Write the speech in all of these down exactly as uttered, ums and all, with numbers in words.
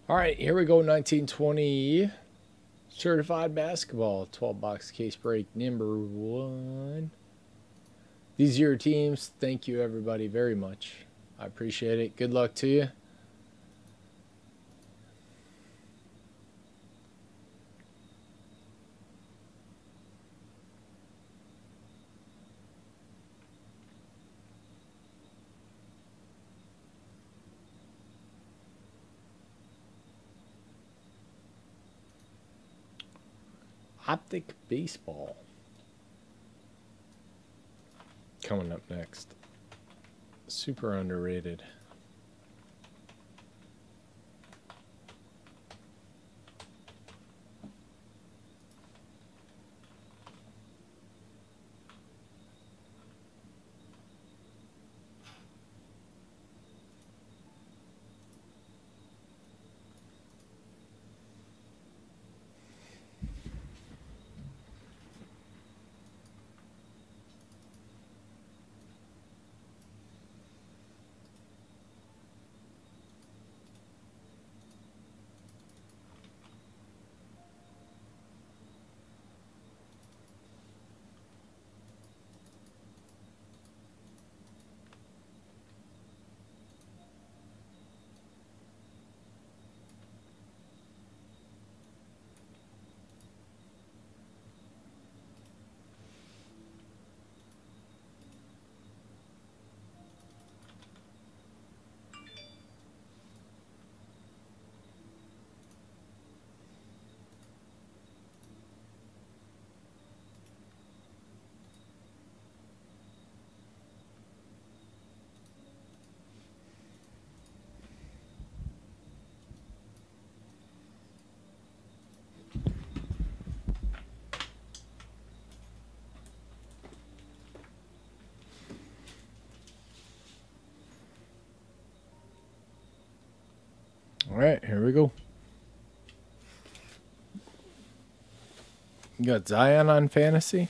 All right, here we go. nineteen twenty certified basketball, twelve box case break number one. These are your teams. Thank you, everybody, very much. I appreciate it. Good luck to you. Optic baseball. Coming up next. Super underrated. All right, here we go. You got Zion on fantasy.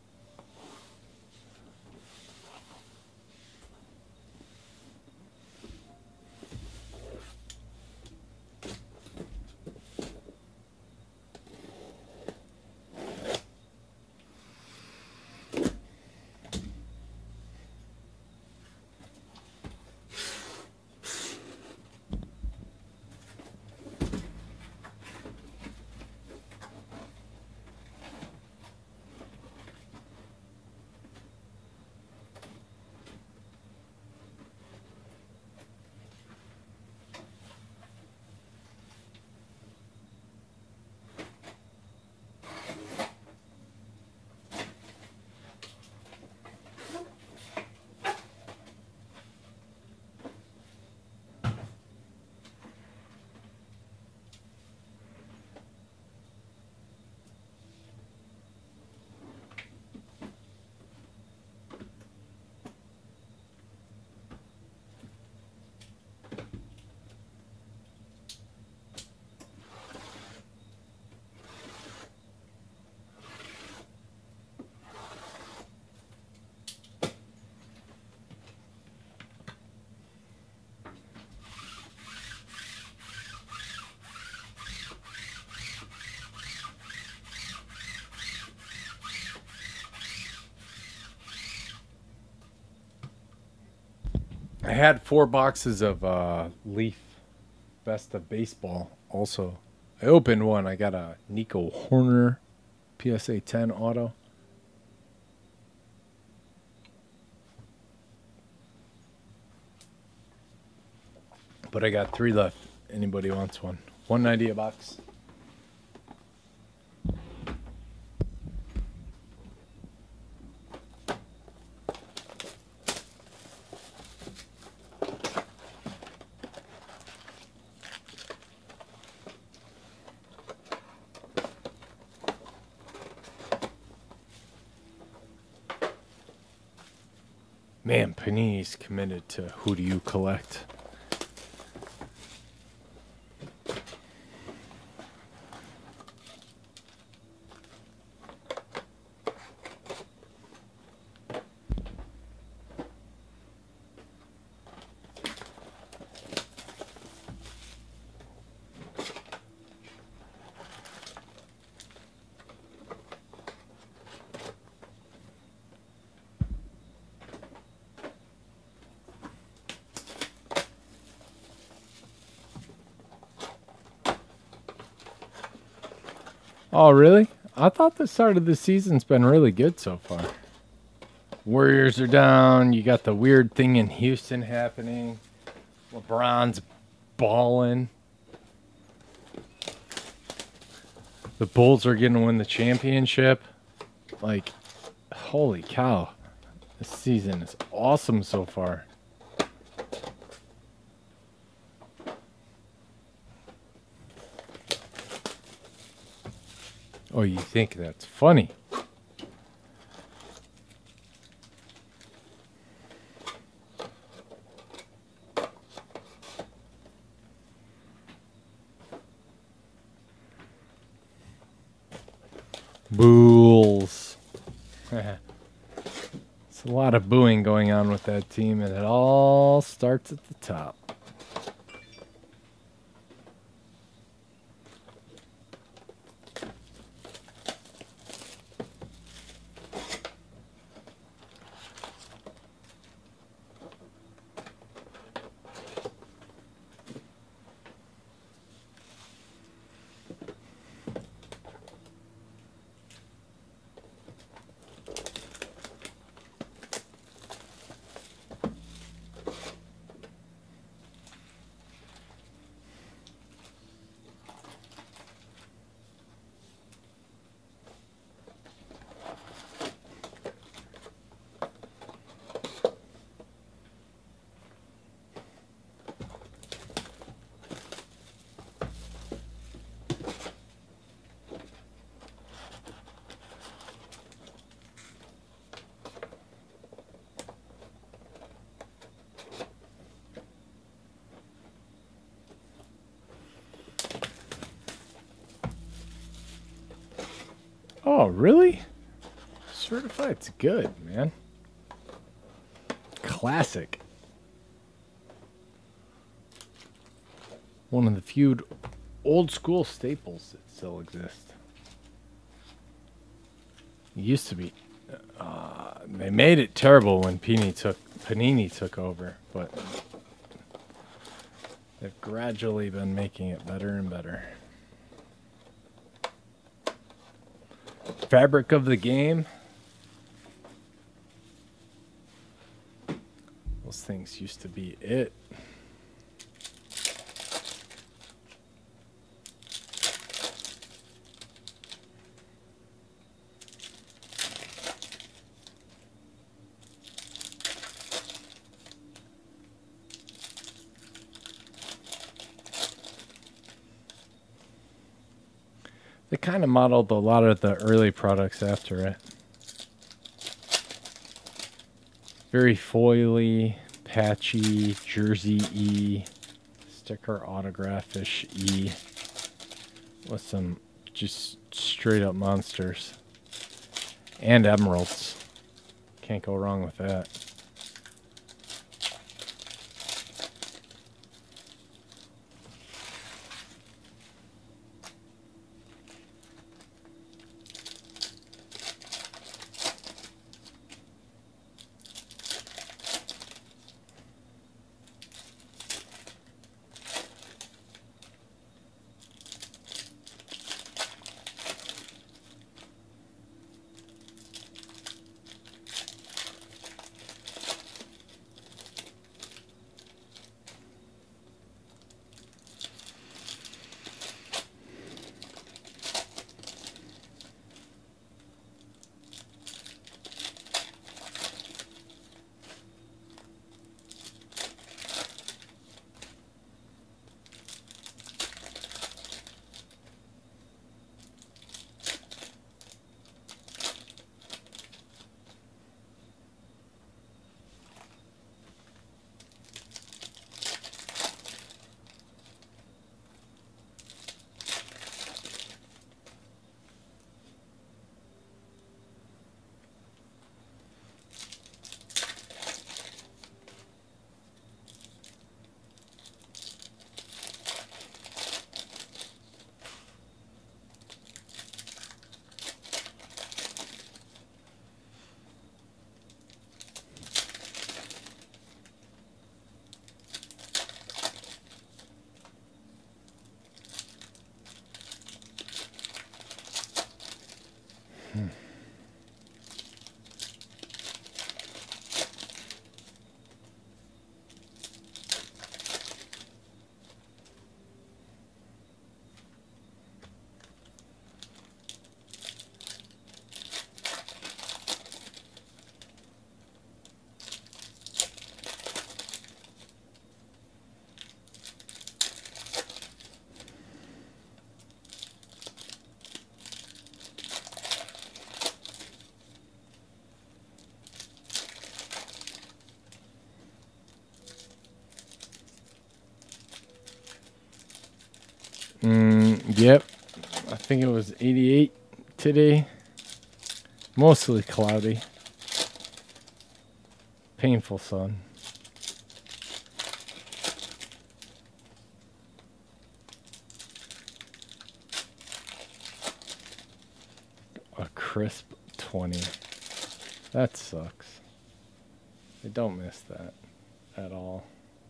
I had four boxes of uh, Leaf Best of Baseball also. I opened one. I got a Nico Horner P S A ten auto. But I got three left. Anybody wants one? one ninety a box. Man, Panini's committed to who do you collect. Oh, really? I thought the start of the season's been really good so far. Warriors are down. You got the weird thing in Houston happening. LeBron's balling. The Bulls are going to win the championship. Like, holy cow. This season is awesome so far. Oh, you think that's funny? Bulls. It's a lot of booing going on with that team, and it all starts at the top. Oh, really? Certified's good, man. Classic. One of the few old school staples that still exist. It used to be. Uh, they made it terrible when Panini took Panini took over, but they've gradually been making it better and better. Fabric of the game. Those things used to be it. They kind of modeled a lot of the early products after it. Very foily, patchy, jersey-y, sticker autograph-ish-y, with some just straight-up monsters. And emeralds. Can't go wrong with that. Hmm. Mm, yep. I think it was eighty-eight today. Mostly cloudy. Painful sun. A crisp twenty. That sucks. I don't miss that at all.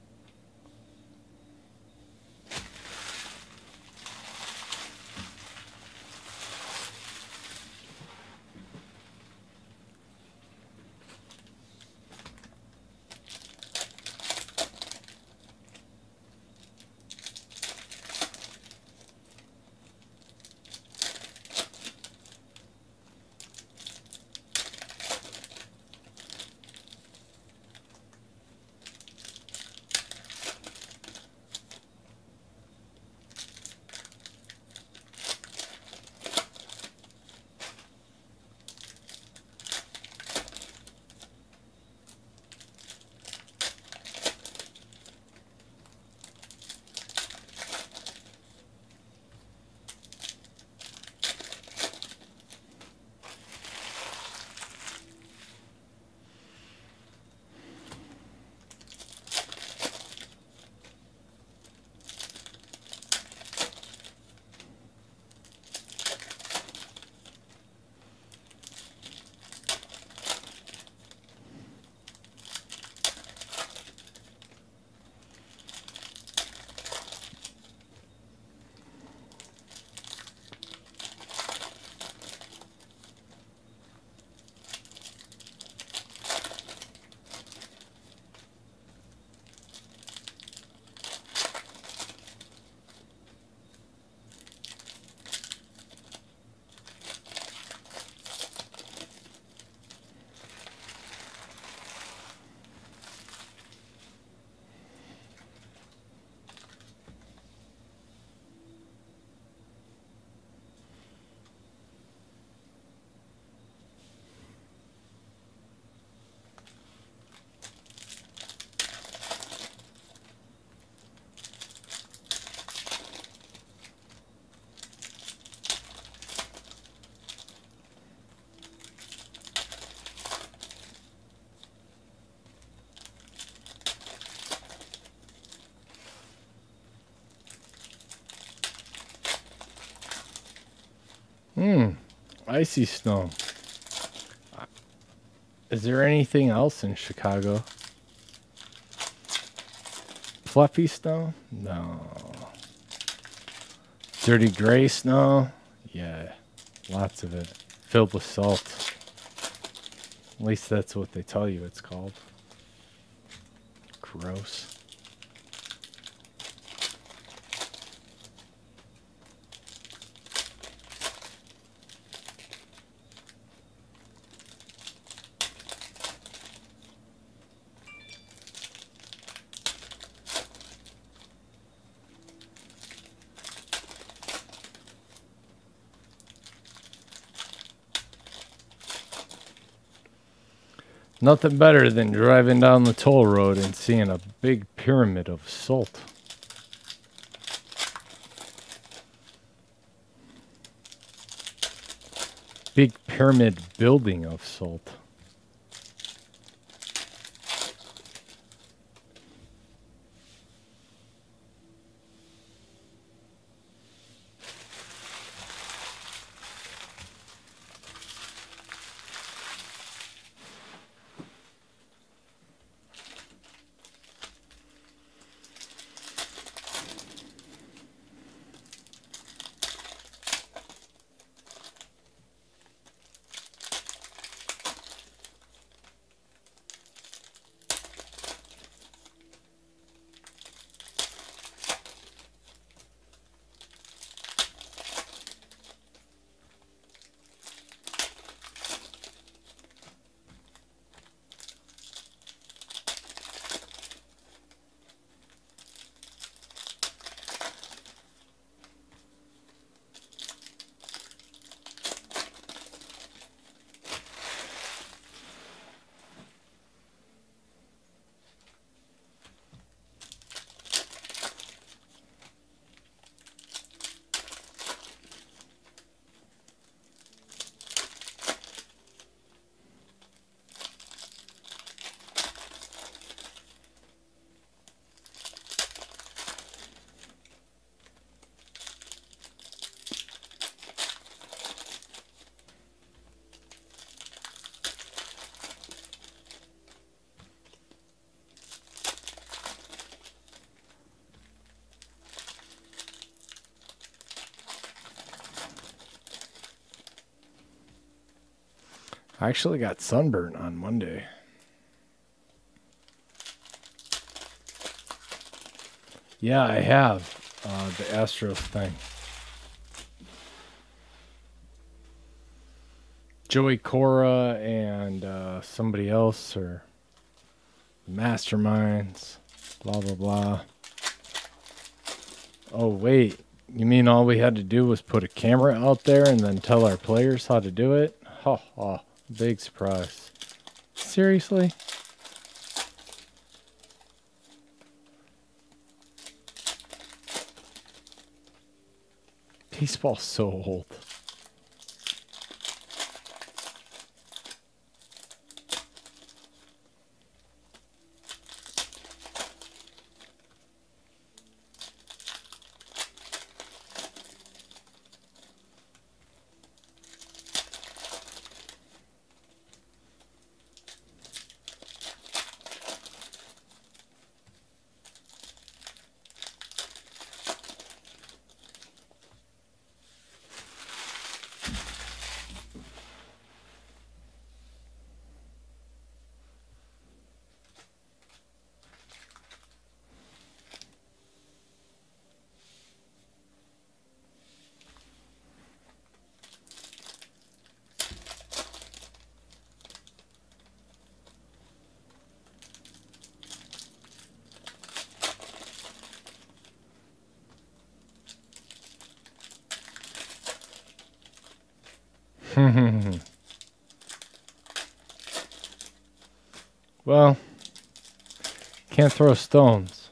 Hmm. Icy snow. Is there anything else in Chicago? Fluffy snow? No. Dirty gray snow? Yeah. Lots of it. Filled with salt. At least that's what they tell you it's called. Gross. Nothing better than driving down the toll road and seeing a big pyramid of salt. Big pyramid building of salt. I actually got sunburnt on Monday. Yeah, I have uh, the Astros thing. Joey Cora and uh, somebody else, or masterminds, blah, blah, blah. Oh, wait. You mean all we had to do was put a camera out there and then tell our players how to do it? Ha ha. Big surprise. Seriously? Baseball's so old. Well, can't throw stones.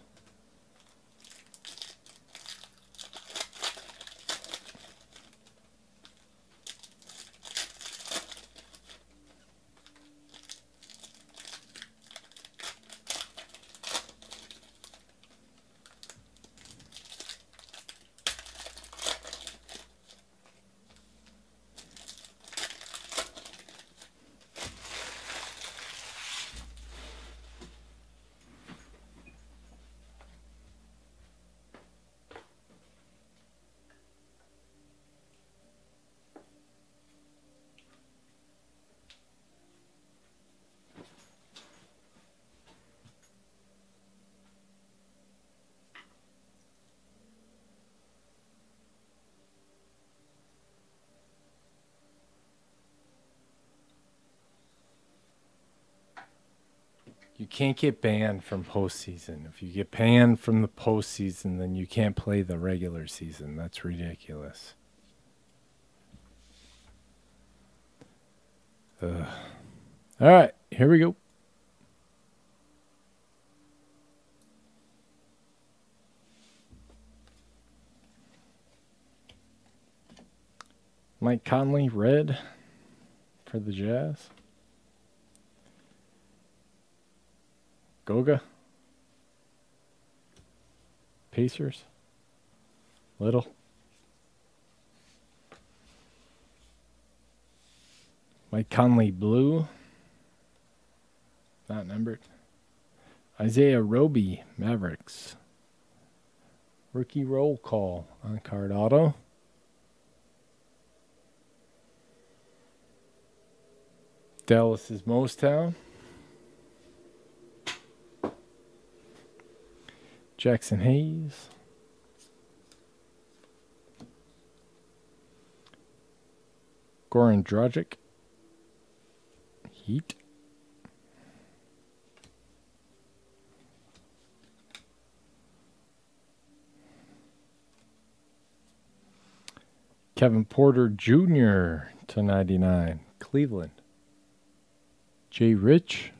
You can't get banned from postseason. If you get banned from the postseason, then you can't play the regular season. That's ridiculous. Ugh. All right, here we go. Mike Conley, red for the Jazz. Goga. Pacers. Little. Mike Conley, blue. Not numbered. Isaiah Roby, Mavericks. Rookie roll call on card auto. Dallas's Mostown. Jackson Hayes. Goran Dragic. Heat. Kevin Porter Junior to ninety-nine. Cleveland. Jay Rich.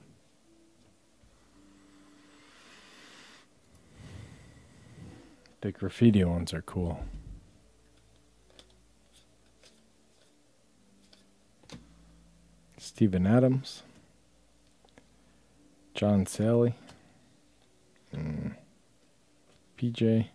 The graffiti ones are cool. Steven Adams. John Sally. Mm. P J.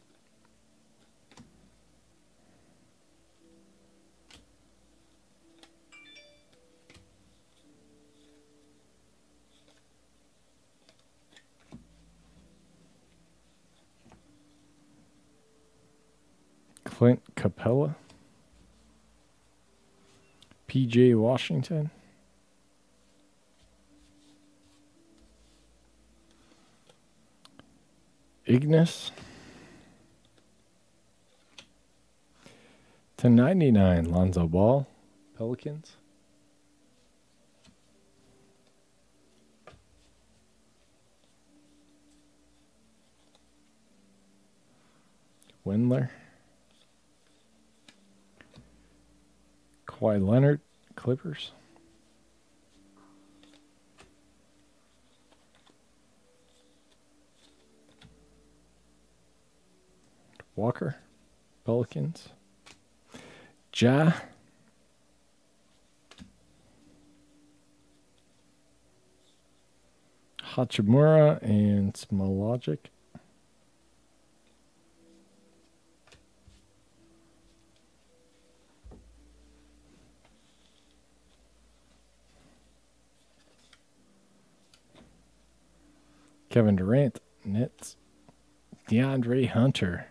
Clint Capella. P J Washington. Ignis. to ninety-nine, Lonzo Ball, Pelicans. Windler. Kawhi Leonard, Clippers. Walker, Pelicans. Ja. Hachimura and Smologic. Kevin Durant, Nets. DeAndre Hunter,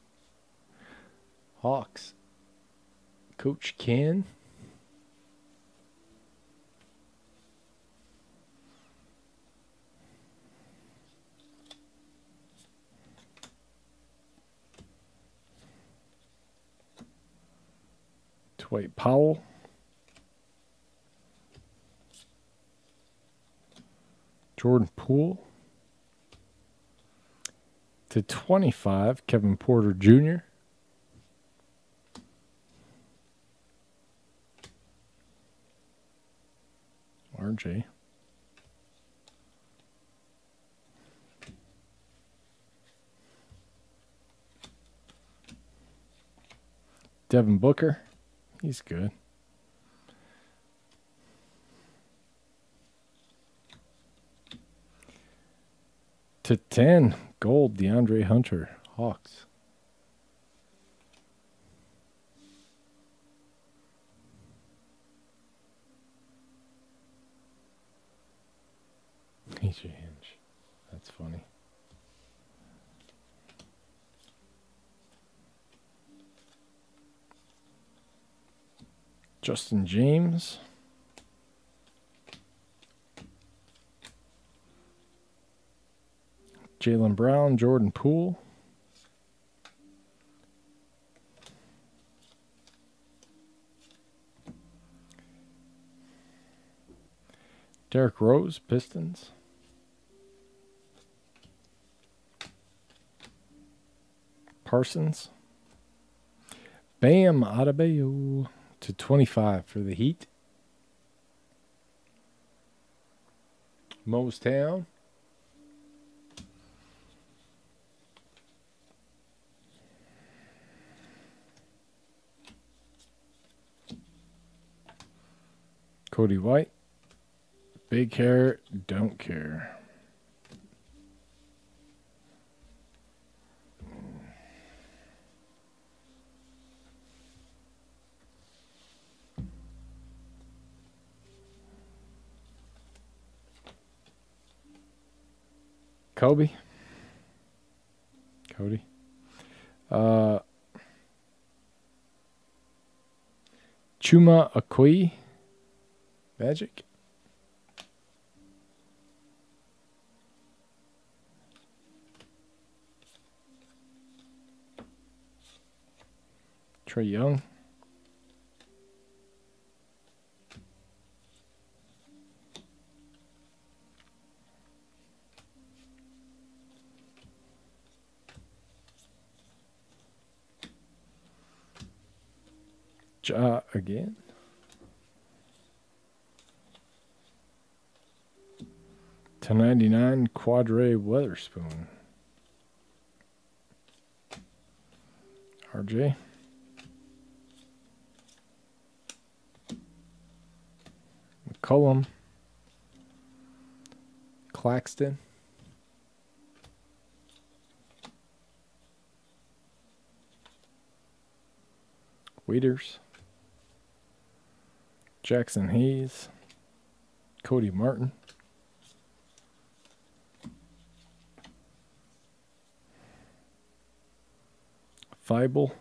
Hawks. Coach Ken. Dwight Powell. Jordan Poole. to twenty-five, Kevin Porter Junior R J. Devin Booker. He's good. to ten, gold, DeAndre Hunter, Hawks. He's your hinge. That's funny. Justin James. Jaylen Brown, Jordan Poole. Derrick Rose, Pistons. Parsons. Bam Adebayo to twenty-five for the Heat. Mostown. Cody White. Big hair, don't care. Kobe. Cody. Uh, Chuma Akui. Magic. Trae Young. Ja again. to ninety-nine, Quadre Weatherspoon. R J. McCollum. Claxton. Waiters. Jackson Hayes. Cody Martin. Feibel.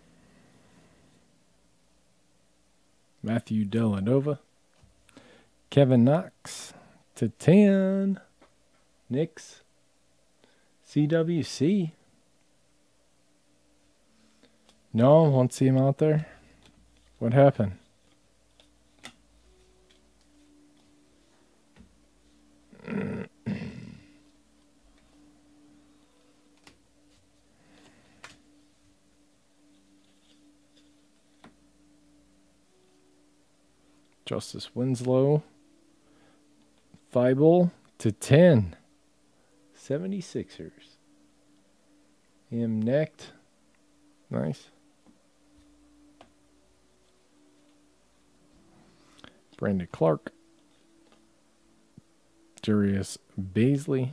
Matthew Delanova. Kevin Knox to ten. Knicks. C W C. No, won't see him out there. What happened? Justice Winslow. Thibault to ten. seventy-sixers. Him necked. Nice. Brandon Clark. Jarius Baisley.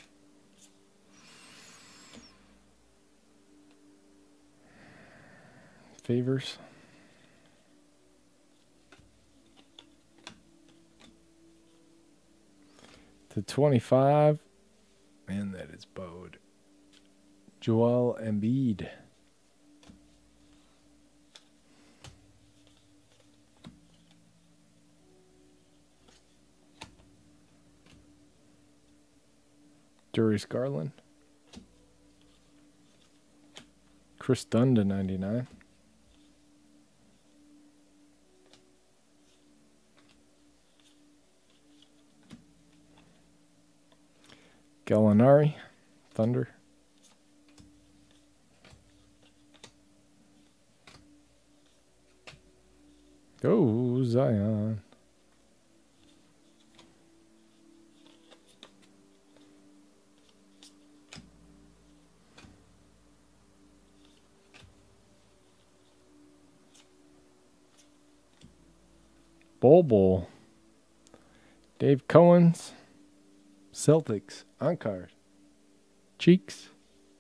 Favors. To twenty-five. And that is Bode. Joel Embiid. Darius Garland. Chris Dunn to ninety-nine. Gallinari, Thunder. Go Zion. Bol Bol. Dave Cohen's. Celtics on card. Cheeks.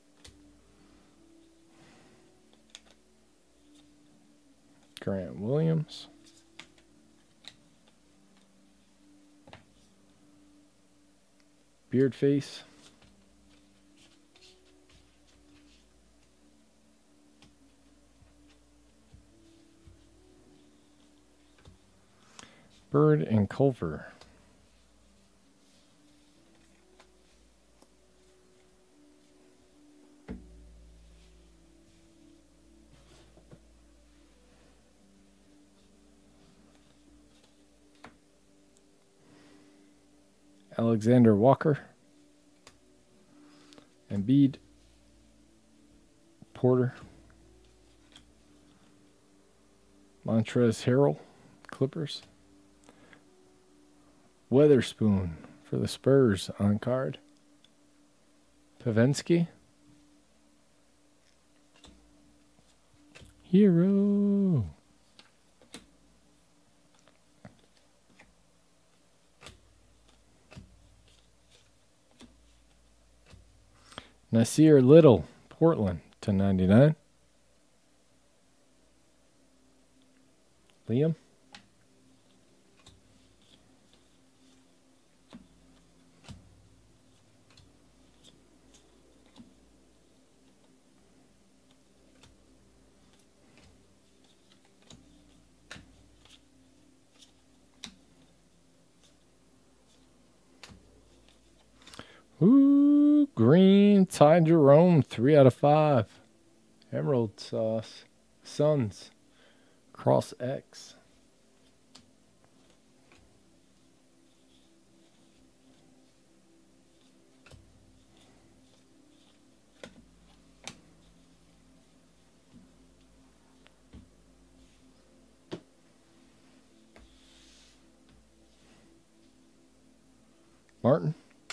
Grant Williams. Beard face. Bird and Culver. Alexander Walker. Embiid. Porter. Montrezl Harrell. Clippers. Weatherspoon for the Spurs on card. Pavensky. Hero. Nasir Little, Portland to ninety-nine. Liam. Ooh, green, Ty Jerome, three out of five. Emerald sauce. Suns. Cross X. Martin.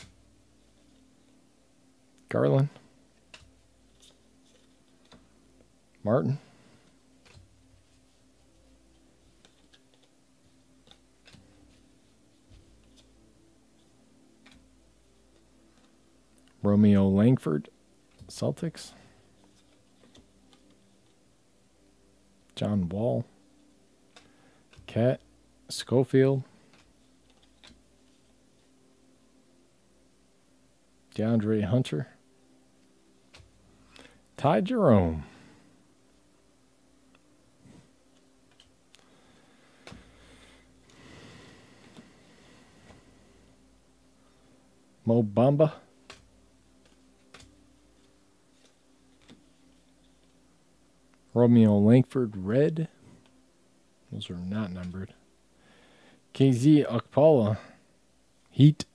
Garland. Martin. Romeo Langford, Celtics. John Wall. Cat Schofield. DeAndre Hunter. Ty Jerome. Mo Bamba. Romeo Langford, red. Those are not numbered. K Z Okpala, Heat.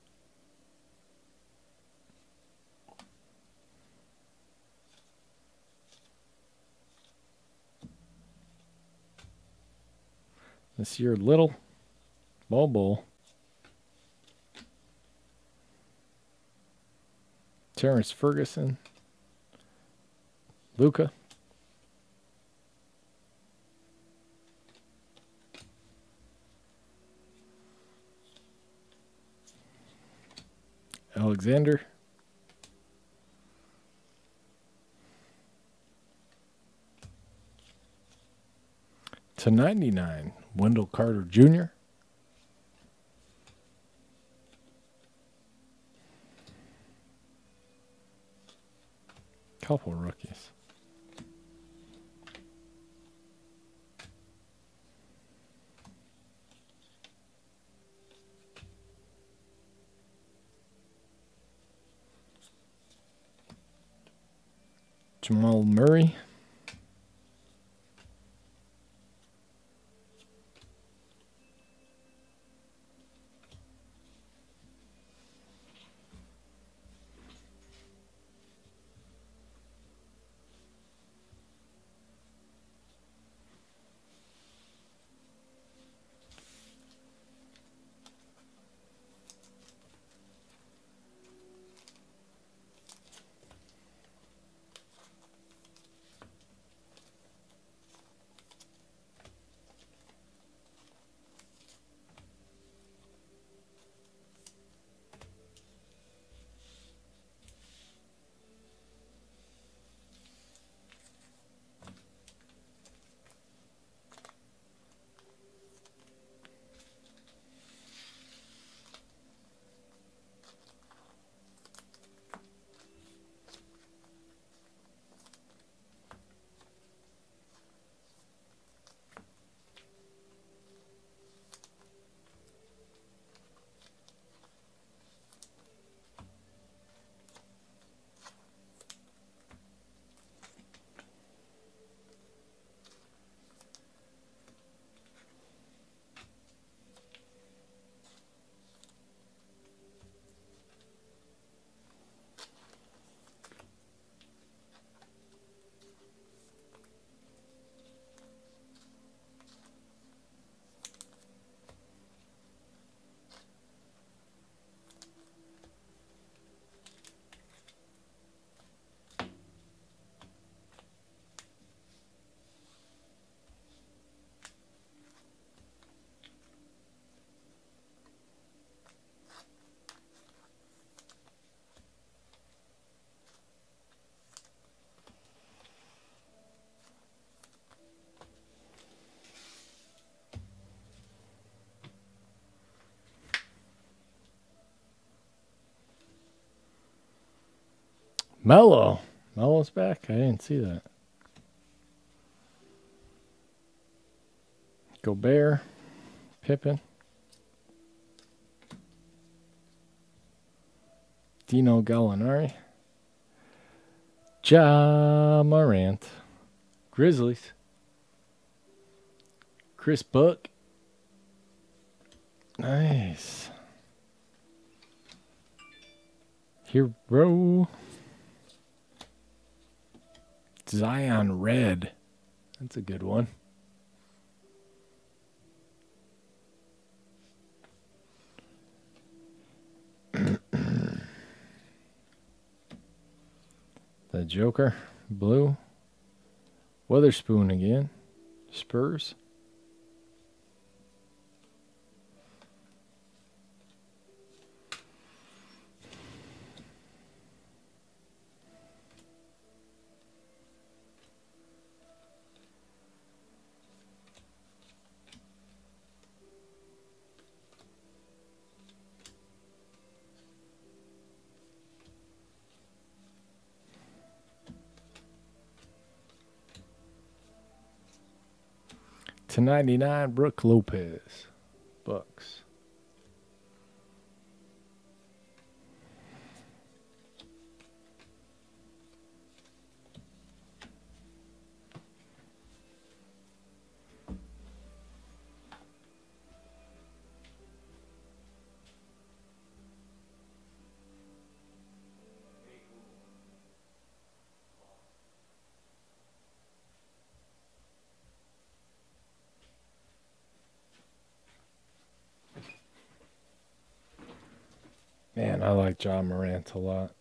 This year, Little. Bobo. Terrence Ferguson. Luca. Alexander. To ninety-nine, Wendell Carter Junior Couple rookies. Jamal Murray. Mello. Mello's back? I didn't see that. Gobert. Pippen. Dino Gallinari. Ja Morant. Grizzlies. Chris Book. Nice. Hero. Zion Red. That's a good one. The Joker. Blue. Witherspoon again. Spurs. To ninety-nine, Brooke Lopez. Bucks. Man, I like John Morant a lot.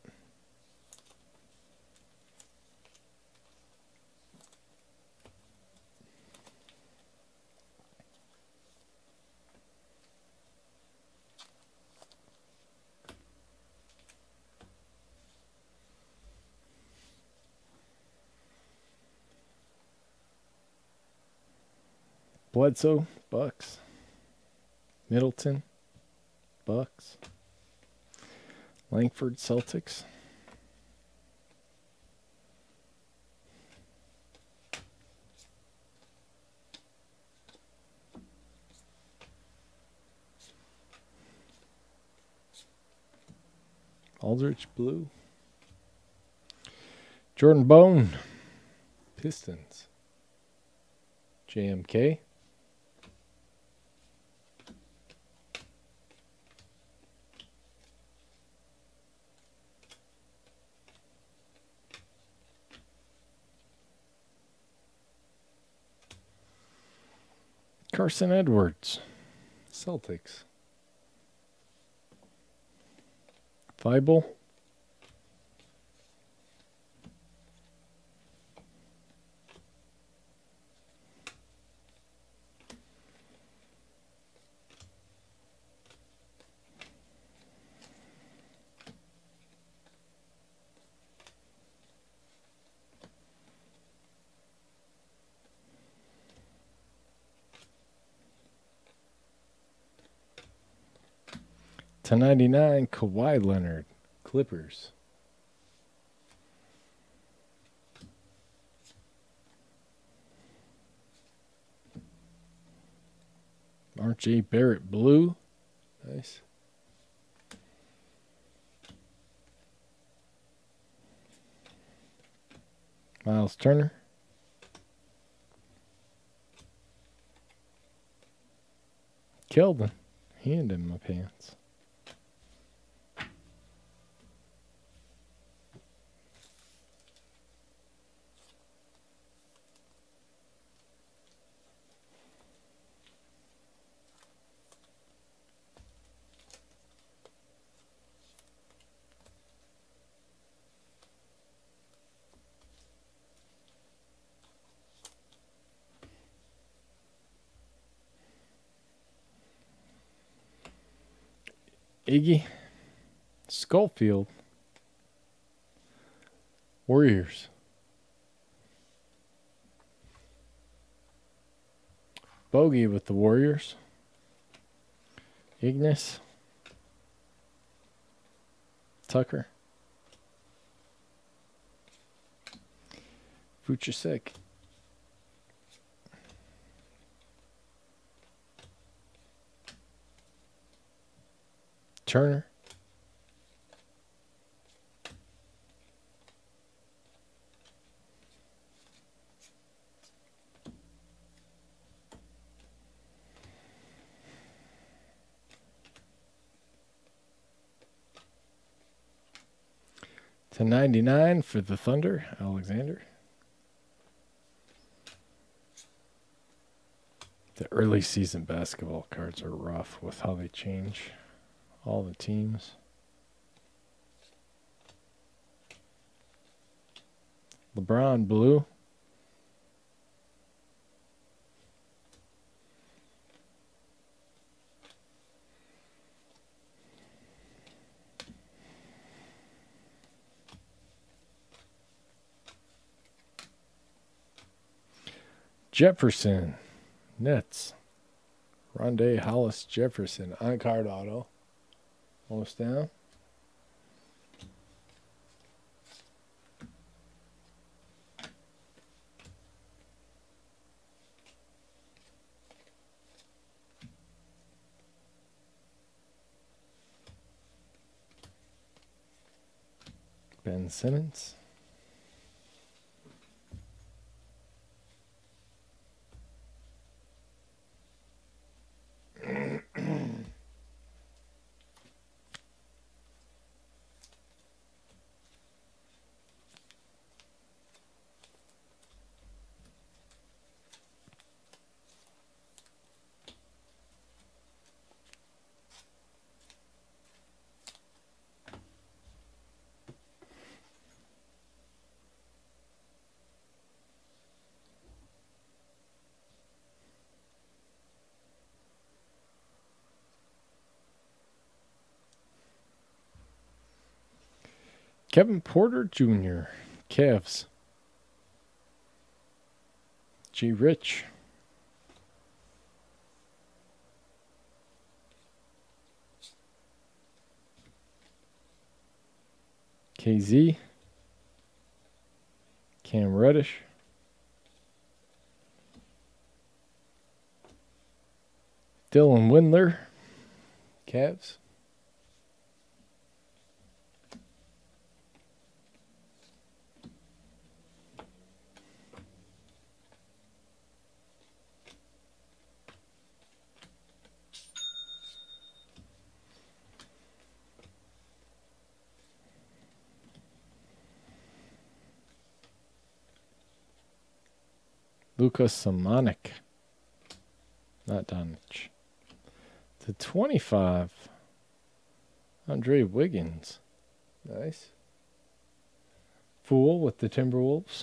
Bledsoe, Bucks. Middleton, Bucks. Langford, Celtics. Aldrich, Blue. Jordan Bone, Pistons. J M K. Carson Edwards, Celtics. Feibel. To ninety-nine, Kawhi Leonard, Clippers. R J Barrett, Blue. Nice. Miles Turner. Keldon. Hand in my pants. Iggy. Schofield. Warriors. Bogey with the Warriors. Ignis. Tucker. Fuchsik. Turner. To ninety-nine for the Thunder, Alexander. The early season basketball cards are rough with how they change all the teams. LeBron, Blue. Jefferson, Nets. Rondé Hollis Jefferson on card auto. Almost down. Ben Simmons. Kevin Porter Junior Cavs. G. Rich. K Z. Cam Reddish. Dylan Windler. Cavs. Lucas Simonik. Not Donich. To twenty-five. Andre Wiggins. Nice. Fool with the Timberwolves.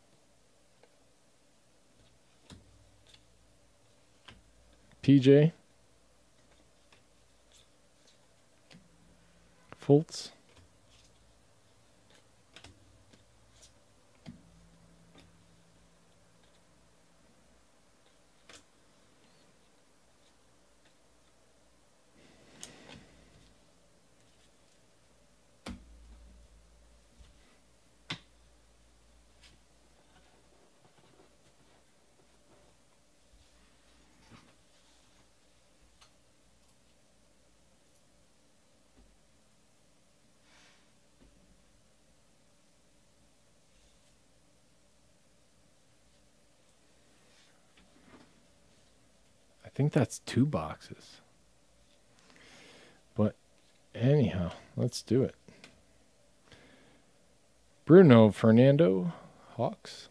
P J. Fultz. I think that's two boxes. But anyhow, let's do it. Bruno Fernando, Hawks.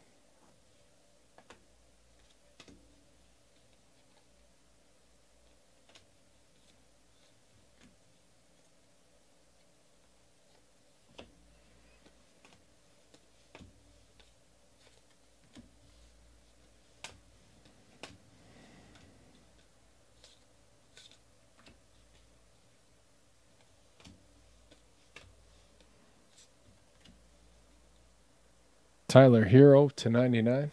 Tyler Hero to ninety-nine.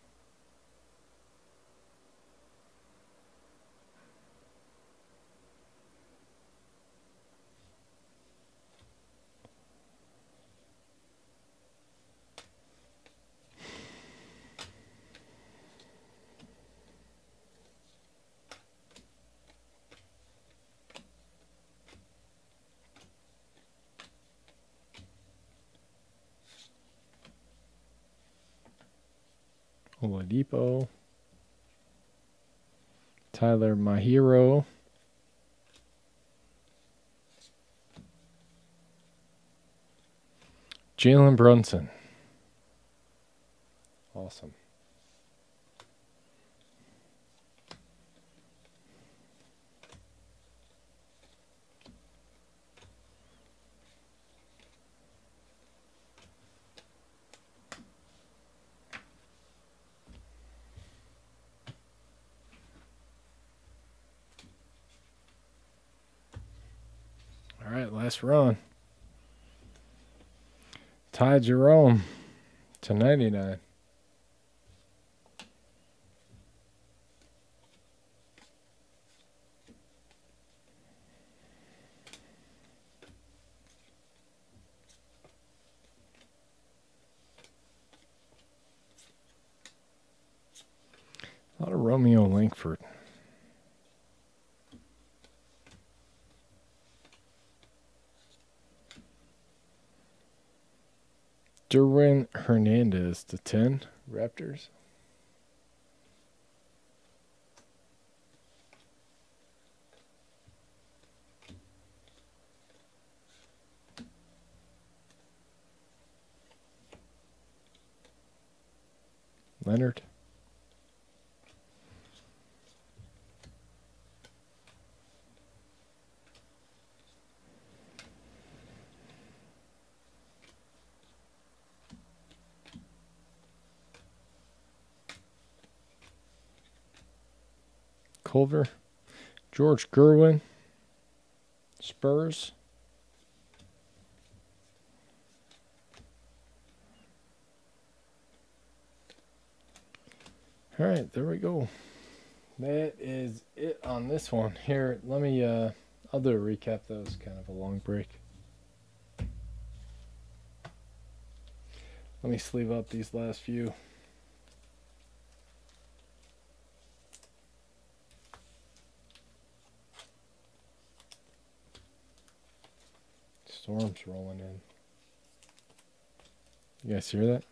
Oladipo. Tyler Mahiro. Jalen Brunson. Awesome. All right, last run. Ty Jerome to ninety-nine. A lot of Romeo Langford. Derwin Hernandez to ten, Raptors. Leonard. Culver. George Gerwin. Spurs. All right, there we go. That is it on this one. Here, let me, uh, I'll do a recap. That was kind of a long break. Let me sleeve up these last few. Storm's rolling in. You guys hear that?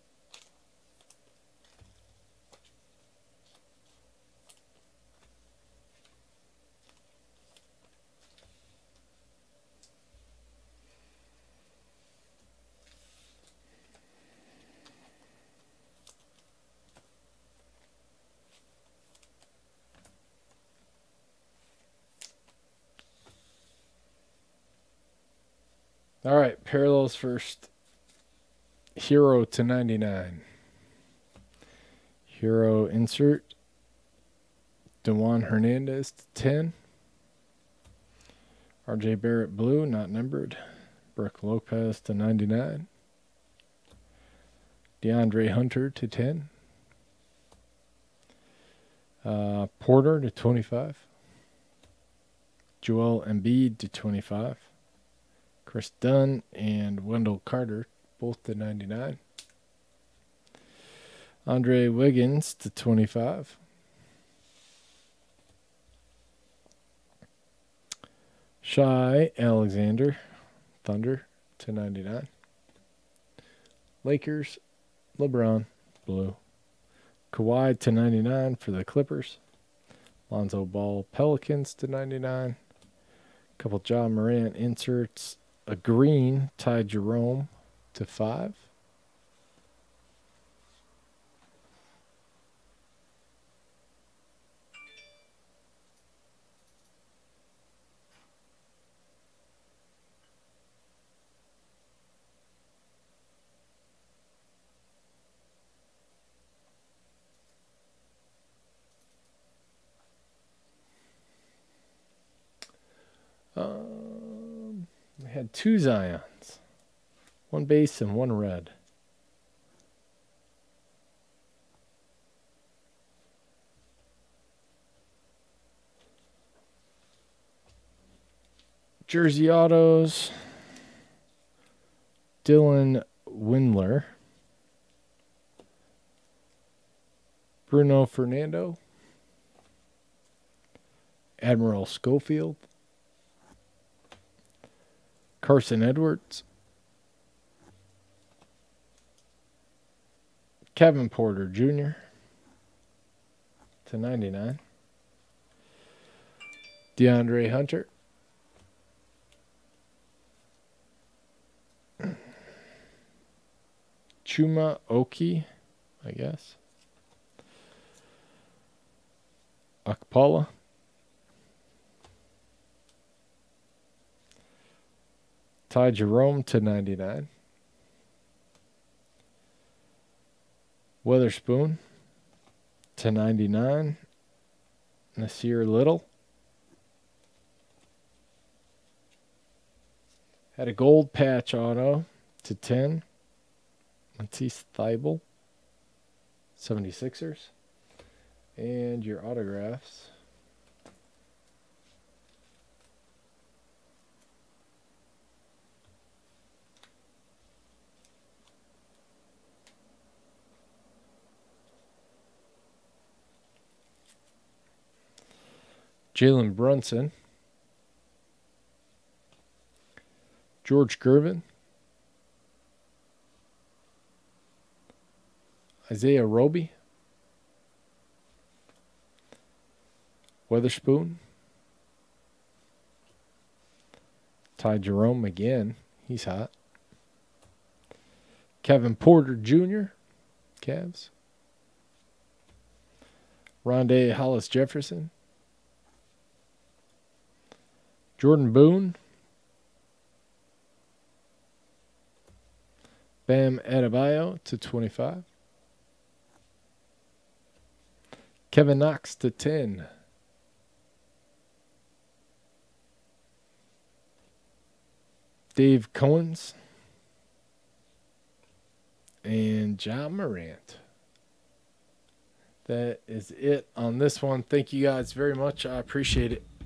All right, parallels first. Hero to ninety-nine. Hero insert. DeJuan Hernandez to ten. R J Barrett blue, not numbered. Brooke Lopez to ninety-nine. DeAndre Hunter to ten. Uh, Porter to twenty-five. Joel Embiid to twenty-five. Chris Dunn and Wendell Carter, both to ninety-nine. Andre Wiggins to twenty-five. Shai Alexander, Thunder to ninety-nine. Lakers, LeBron, blue. Kawhi to ninety-nine for the Clippers. Lonzo Ball, Pelicans to ninety-nine. Couple John Morant inserts. A green, Ty Jerome to five. Um, we had two Zions. One base and one red. Jersey Autos. Dylan Windler. Bruno Fernando. Admiral Schofield. Carson Edwards. Kevin Porter Junior to ninety-nine. DeAndre Hunter. Chuma Oki, I guess. Akpala. Ty Jerome to ninety-nine. Weatherspoon to ninety-nine. Nasir Little. Had a gold patch auto to ten. Matisse Thybulle. seventy-sixers. And your autographs. Jalen Brunson. George Gervin. Isaiah Roby. Weatherspoon. Ty Jerome again. He's hot. Kevin Porter Junior Cavs. Rondé Hollis Jefferson. Jordan Boone. Bam Adebayo to twenty-five. Kevin Knox to ten. Dave Cohens. And John Morant. that is it on this one. Thank you guys very much. I appreciate it.